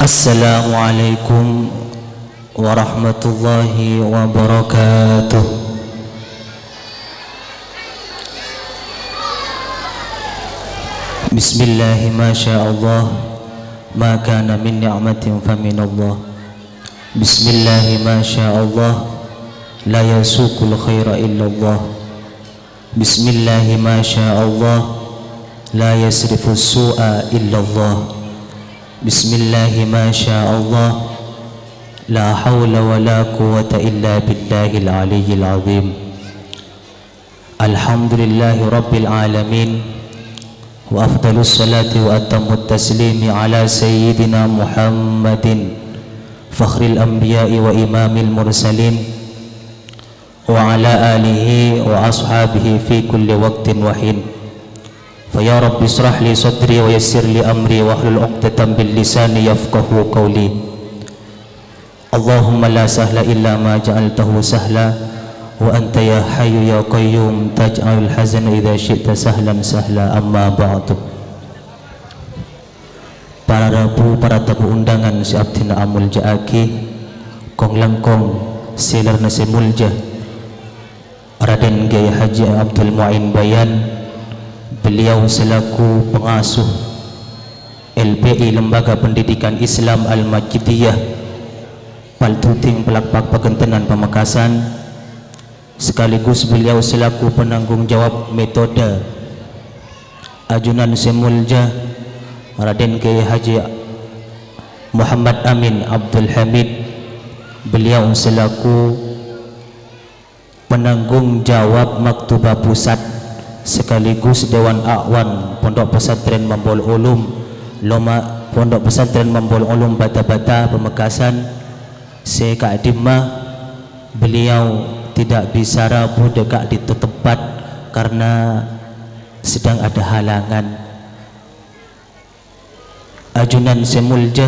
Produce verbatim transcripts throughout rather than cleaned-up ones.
Assalamualaikum warahmatullahi wabarakatuh. Bismillahi ma sya'allah, ma kana min ni'matin fa minallah. Bismillahi ma sya'allah, la yasuqul khaira illallah. Bismillahi ma sya'allah, la yasrifu su'a illallah. Bismillahi ma sya'allah, la hawla wa la quwwata illa billahil aliyyil azim. Alhamdulillahi rabbil alamin, wa afdalus salati wa atammut taslimi ala sayyidina Muhammadin fakhril anbiya'i wa imamil mursalin wa ala alihi wa ashabihi fi kulli waqtin wa hin. Faya Rabbi israh li sadri wa yassir li amri wa hlul uqdatan bil lisani yafqahu qawli. Allahumma la sahla illa ma ja'altahu sahla wa anta ya hayyu ya qayyum taj'alul hazana idza syi'ta sahlan sahla. Amma ba'du. Para rabu, para tamu undangan si abdina amul ja'aki kong langkong silar nasi mulja Raden Kiai Haji Abdul Mu'in Bayan. Beliau selaku pengasuh L P I Lembaga Pendidikan Islam Al-Majidiyah Paltuting Pelakpak Pegentenan Pamekasan, sekaligus beliau selaku penanggung jawab metode ajunan semulja Raden Kiai Haji Muhammad Amin Abdul Hamid. Beliau selaku penanggung jawab Maktubah Pusat sekaligus Dewan Akwan Pondok Pesantren Mambul Ulum Loma Pondok Pesantren Mambul Ulum Bata-Bata Pamekasan. Sekak Dimah, beliau tidak bisa rabu dekat di tempat karena sedang ada halangan. Ajunan Semulja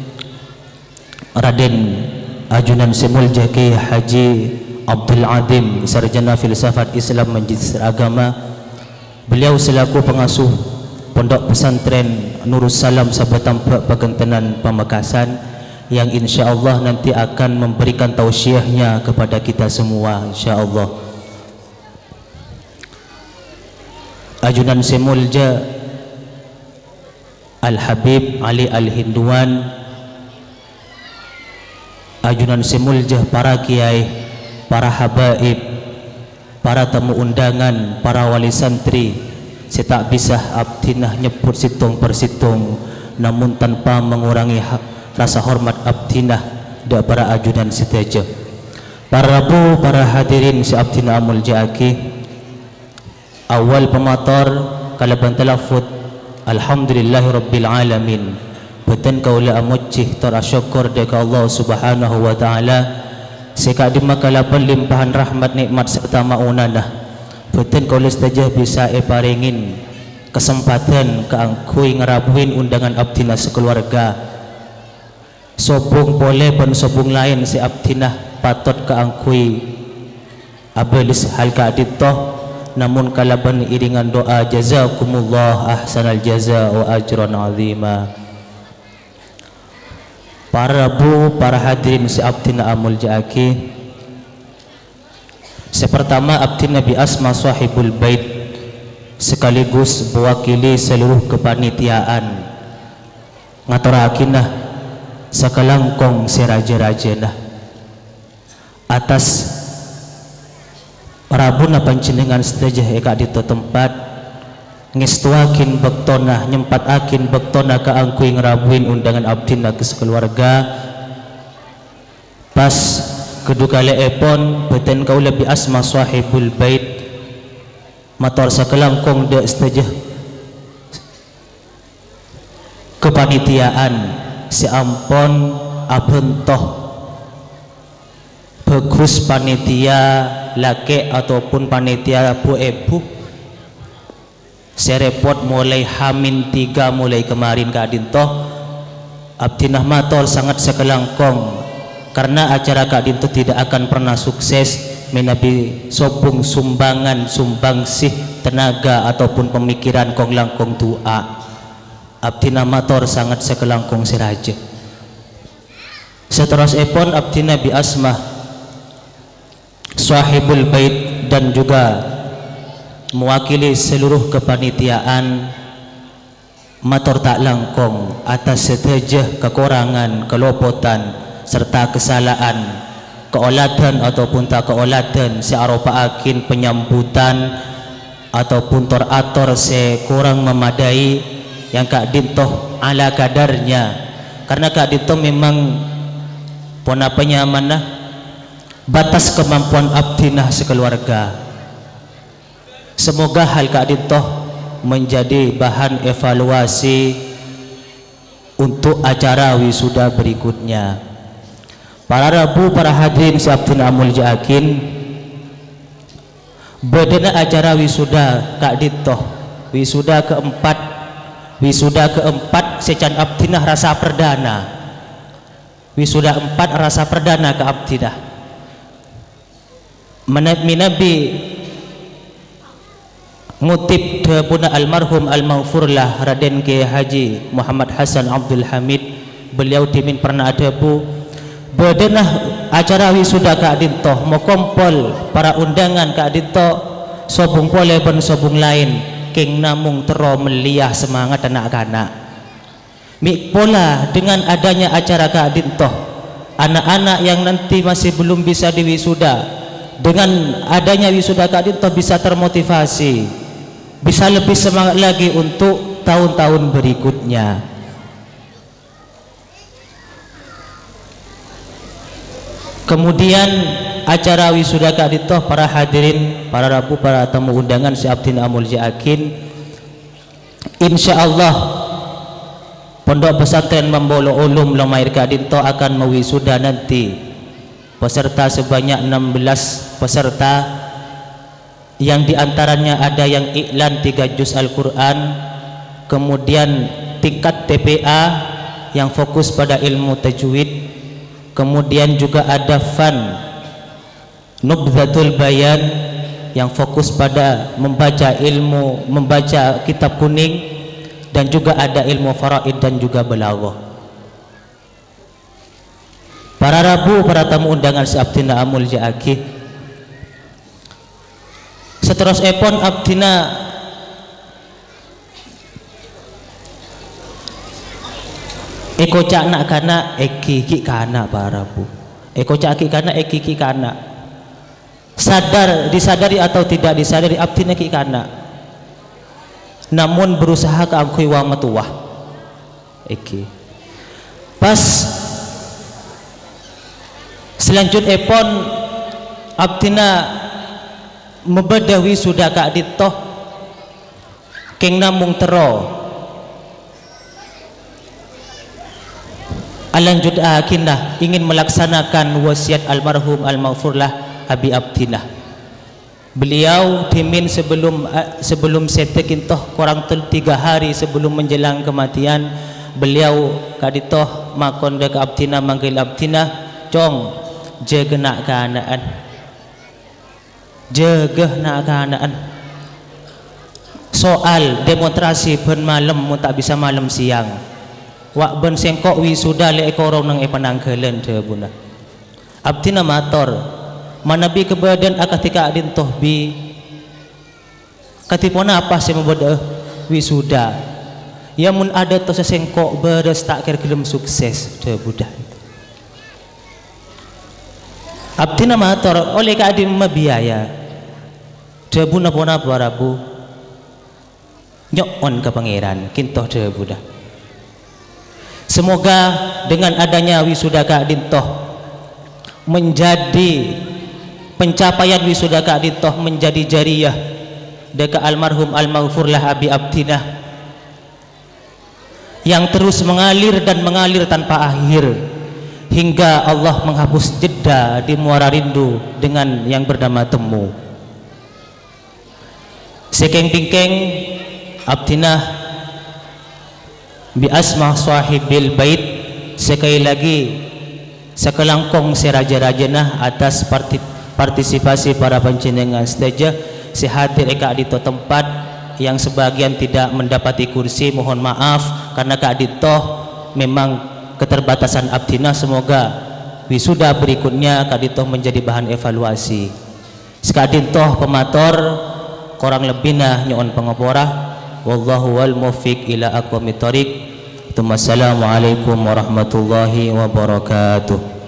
Raden Ajunan Semulja Kiai Haji Abdul Adim, sarjana filsafat Islam Magister Agama. Beliau selaku pengasuh Pondok Pesantren Nurus Salam Sabatampak Pegentenan Pamekasan, yang insya Allah nanti akan memberikan tausiahnya kepada kita semua insya Allah. Ajunan Semulja Al-Habib Ali Al-Hinduan. Ajunan Semulja para kiai, para habaib, para tamu undangan, para wali santri. Saya tak bisa abdinah nyebut situng persitung, namun tanpa mengurangi rasa hormat abdinah dan para ajudan siteja. Para rabu, para hadirin si abdinah amul ja'aki. Awal pemator kalaban talafut alhamdulillahi rabbil alamin. Betan kaula amucih terasyukur deka Allah subhanahu wa ta'ala. Sekak di makalapan limpahan rahmat nikmat serta maunanah. Betul kalau saja bisa eparingin kesempatan keangkui ngerabuin undangan abdinah sekeluarga. Sobung boleh pun sobung lain si abdinah patut keangkui abelis hal keaditoh. Namun kalaban iringan doa jazakumullah ahsanal jaza wa ajran azima. Para rabu, para hadirin si abdina amul ja'aki. Sepertama abdina bi asma sahibul bait, sekaligus mewakili seluruh kepanitiaan ngaturakinah sakalangkong si raja-rajana atas rabu na panjenengan sedaya eka di tempat ngestuakin bektona nyempatakin bektona keangkui ngerabuin undangan abdina ke sekeluarga. Pas kedua kali epon beten kau lebih asma sahibul bait mator sakelangkong dek setuju kepanitiaan si ampon abentoh bagus panitia laki ataupun panitia bu ebu serepot mulai hamin tiga mulai kemarin kadintoh abdinah mator sangat sekelangkong karena acara kadintoh tidak akan pernah sukses menabi sobung sumbangan sumbangsih tenaga ataupun pemikiran kong langkong doa. Abdi namator sangat sekelangkong siraja Seterusipun abdina bi asmah sahibul bait dan juga mewakili seluruh kepanitiaan matur tak langkong atas setejah kekurangan, kelopotan serta kesalahan, keolatan ataupun tak keolatan si arupaakin penyambutan ataupun teratur se kurang memadai yang kak dintoh ala kadarnya, karena kak dintoh memang pun apa nyaman lah batas kemampuan abdinah sekeluarga. Semoga hal kak dintoh menjadi bahan evaluasi untuk acara wisuda berikutnya. Para rabu, para hadirin si abdinah mulja akin, bedana acara wisuda kak dintoh wisuda keempat wisuda keempat secan abdinah rasa perdana. Wisuda empat rasa perdana ke abdidah. Minabi ngutip puna almarhum almaghfurlah Raden Kiai Haji Muhammad Hasan Abdul Hamid, beliau timin pernah ada bu bedenah acara wisuda Kak Dintoh mau kompol para undangan Kak Dintoh sobung pole ben sobung lain king namung tero meliah semangat anak-anak. Mik pola dengan adanya acara Kak Dintoh, anak-anak yang nanti masih belum bisa diwisuda, dengan adanya wisuda Kak Dintoh bisa termotivasi, bisa lebih semangat lagi untuk tahun-tahun berikutnya. Kemudian acara wisuda Kak Dintoh, para hadirin, para rabu, para tamu undangan si abdinah mulja akin, insya Allah Pondok Pesantren Membolo Ulum Lomair Kak Dintoh akan mewisuda nanti peserta sebanyak enam belas peserta, yang diantaranya ada yang iklan tiga juz Al-Quran, kemudian tingkat T P A yang fokus pada ilmu tajwid, kemudian juga ada fan Nubdhatul Bayan yang fokus pada membaca ilmu, membaca kitab kuning, dan juga ada ilmu faraid dan juga balaghah. Para rabu, para tamu undangan si abdina amul jaaki, seterus epon abdina eko cak nak kana eki ki kana para rabu, eko cak ki kana eki ki kana, sadar disadari atau tidak disadari abdina ki kana, namun berusaha keangkui wa matuwah iki pas selanjutnya pon abdina membadawi sudah Kak Dintoh keng namung tero alanjut akinah ingin melaksanakan wasiat almarhum almaghfurlah Abi Abdinah. Beliau timin sebelum sebelum setekin toh kurang tiga hari sebelum menjelang kematian, beliau Kak Dintoh makon dek abdina manggil abdina cong jaga nak keadaan, jaga nak keadaan. Soal demonstrasi ben malam mu tak bisa malam siang, wak ben sengkok wisuda le ekorong nang epanangkelen de bunda. Abdina mator manabi kebadan akatika Kak Dintoh bi katipona apa saya membuat wisuda ya mun ada to sesengkok beres tak kira gelem sukses de budak abdina mator oleh Kak Adi biaya de buna pona barabu nyokon ke pangeran kintoh de budak. Semoga dengan adanya wisuda Kak Dintoh menjadi pencapaian wisuda Kak Dintoh menjadi jariyah dekat almarhum almaghfurlah Abi Abdinah yang terus mengalir dan mengalir tanpa akhir hingga Allah menghapus jeda di muara rindu dengan yang bernama temu. Sekeng tingkeng Abdinah bi asma sahibil bait, sekali lagi sekelangkong seraja-rajana atas parti partisipasi para panjenengan sedaja si hadir Kak Dintoh tempat yang sebagian tidak mendapati kursi, mohon maaf karena Kak Dintoh memang keterbatasan abdina. Semoga wisuda berikutnya kaditoh menjadi bahan evaluasi. Sekadin toh pemator kurang lebihnya nyon pengopora. Wallahu wal mufiq ila aqwamit thoriq. Assalamualaikum warahmatullahi wabarakatuh.